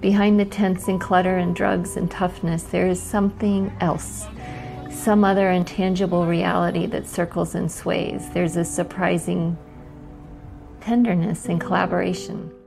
Behind the tense and clutter and drugs and toughness, there is something else, some other intangible reality that circles and sways. There's a surprising tenderness and collaboration.